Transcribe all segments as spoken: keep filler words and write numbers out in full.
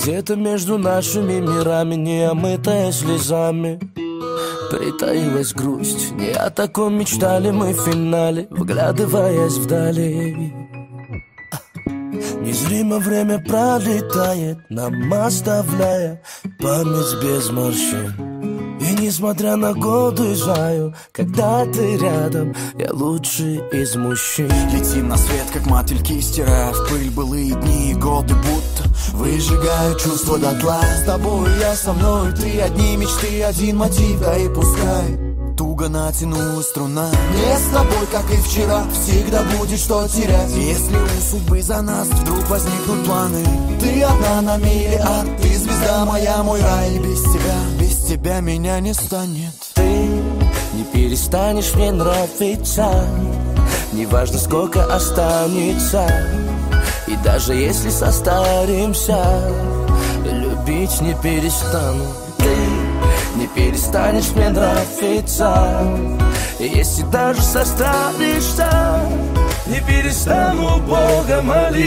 Где-то между нашими мирами, не омытая слезами, притаилась грусть. Не о таком мечтали мы в финале, вглядываясь вдали. Незримо время пролетает, нам оставляя память без морщин. И несмотря на годы, знаю, когда ты рядом, я лучший из мужчин. Летим на свет, как мотыльки, стирая в пыль былые дни и годы, будто выжигаю чувства дотла. С тобой я, со мной ты, одни мечты, один мотив, да и пускай туго натянулась струна. Мне с тобой, как и вчера, всегда будет что терять. Если у судьбы за нас вдруг возникнут планы, ты одна на миллиард, ты звезда моя, мой рай. Без тебя, без тебя меня не станет. Ты не перестанешь мне нравиться, неважно сколько останется. И даже если состаримся, любить не перестану. Ты не перестанешь мне нравиться, и если даже состаришься, не перестану Бога молить.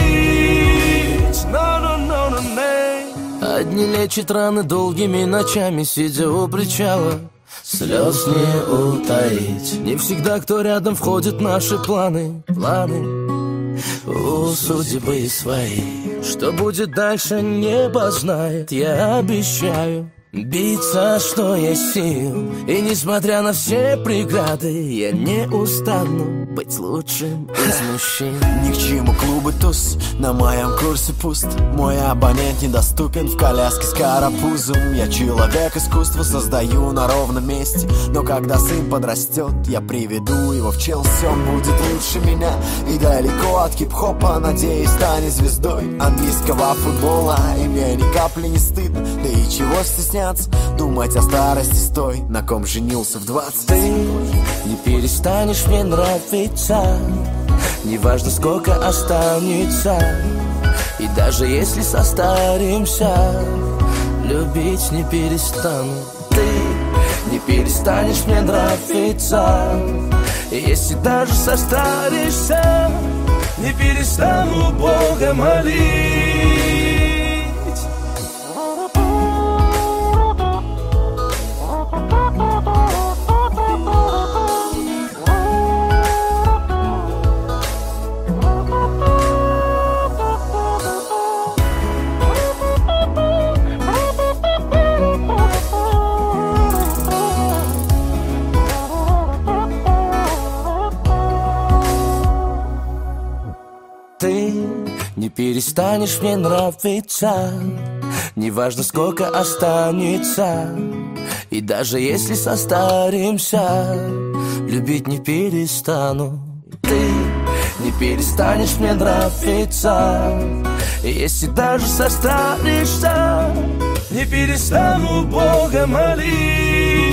No, no, no, no, no. Одни лечат раны долгими ночами, сидя у причала, слез не утаить. Не всегда кто рядом входит в наши планы, планы у судьбы своей. Что будет дальше, небо знает, я обещаю биться, что есть сил. И несмотря на все преграды, я не устану быть лучшим из мужчин. Ни к чему клубы туз, на моем курсе пуст. Мой абонент недоступен в коляске с карапузом. Я человек искусства, создаю на ровном месте. Но когда сын подрастет, я приведу его в Челси. Он будет лучше меня и далеко от хип-хопа, надеюсь, станет звездой английского футбола. И мне ни капли не стыдно, да и чего стесняться, думать о старости стой, на ком женился в двадцать. Ты не перестанешь мне нравиться, неважно сколько останется. И даже если состаримся, любить не перестану. Ты не перестанешь мне нравиться, и если даже состаришься, не перестану Бога молить. Ты не перестанешь мне нравиться, неважно сколько останется. И даже если состаримся, любить не перестану. Ты не перестанешь мне нравиться, и если даже состаришься, не перестану Бога молить.